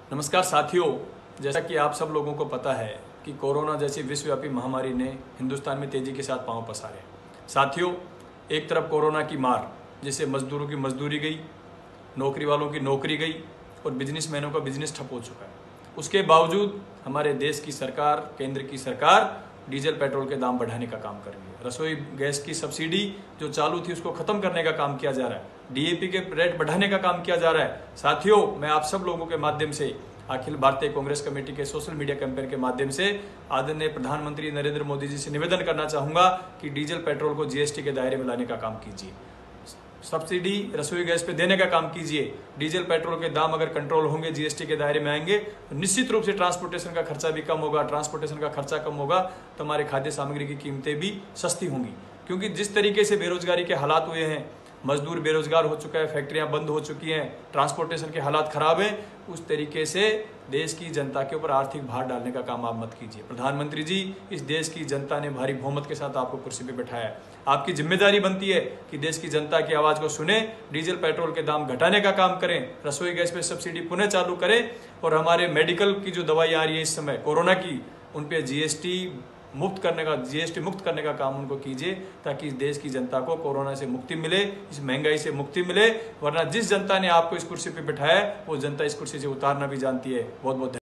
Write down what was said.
नमस्कार साथियों, जैसा कि आप सब लोगों को पता है कि कोरोना जैसी विश्वव्यापी महामारी ने हिंदुस्तान में तेजी के साथ पांव पसारे। साथियों, एक तरफ कोरोना की मार जिससे मजदूरों की मजदूरी गई, नौकरी वालों की नौकरी गई और बिजनेसमैनों का बिजनेस ठप हो चुका है। उसके बावजूद हमारे देश की सरकार, केंद्र की सरकार डीजल पेट्रोल के दाम बढ़ाने का काम कर रही है। रसोई गैस की सब्सिडी जो चालू थी उसको खत्म करने का काम किया जा रहा है। डीएपी के रेट बढ़ाने का काम किया जा रहा है। साथियों, मैं आप सब लोगों के माध्यम से अखिल भारतीय कांग्रेस कमेटी के सोशल मीडिया कैंपेन के माध्यम से आदरणीय प्रधानमंत्री नरेंद्र मोदी जी से निवेदन करना चाहूंगा कि डीजल पेट्रोल को जीएसटी के दायरे में लाने का काम कीजिए। सब्सिडी रसोई गैस पे देने का काम कीजिए। डीजल पेट्रोल के दाम अगर कंट्रोल होंगे, जीएसटी के दायरे में आएंगे तो निश्चित रूप से ट्रांसपोर्टेशन का खर्चा भी कम होगा। ट्रांसपोर्टेशन का खर्चा कम होगा तो हमारे खाद्य सामग्री की कीमतें भी सस्ती होंगी। क्योंकि जिस तरीके से बेरोजगारी के हालात हुए हैं, मजदूर बेरोजगार हो चुका है, फैक्ट्रियां बंद हो चुकी हैं, ट्रांसपोर्टेशन के हालात खराब हैं, उस तरीके से देश की जनता के ऊपर आर्थिक भार डालने का काम आप मत कीजिए। प्रधानमंत्री जी, इस देश की जनता ने भारी बहुमत के साथ आपको कुर्सी पे बैठाया है। आपकी जिम्मेदारी बनती है कि देश की जनता की आवाज को सुने, डीजल पेट्रोल के दाम घटाने का काम करें, रसोई गैस पे सब्सिडी पुनः चालू करें और हमारे मेडिकल की जो दवाई आ रही है इस समय कोरोना की, उन पे जीएसटी मुक्त करने का काम उनको कीजिए, ताकि इस देश की जनता को कोरोना से मुक्ति मिले, इस महंगाई से मुक्ति मिले। वरना जिस जनता ने आपको इस कुर्सी पे बिठाया है वो जनता इस कुर्सी से उतारना भी जानती है। बहुत बहुत